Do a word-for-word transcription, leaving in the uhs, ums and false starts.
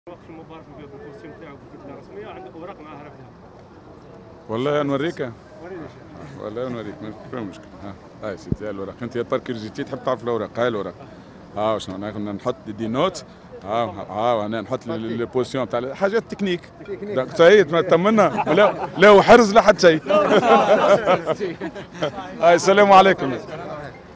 وقت المباراة في الكوستيم تاعك في الرسمية عندك اوراق معاها رفضها. والله نوريك. وريني والله نوريك ما مشكل. ها هاي سيدي الوراق، انت يا بارك كيوريزيتي تحب تعرف الاوراق. هاي الاوراق. ها واش انا كنا نحط دي نوت. ها ها انا نحط البوزيسيون تاع حاجات تكنيك. دونك سعيد ما تمنا لا لا وحرز لا حتى شيء. هاي السلام عليكم.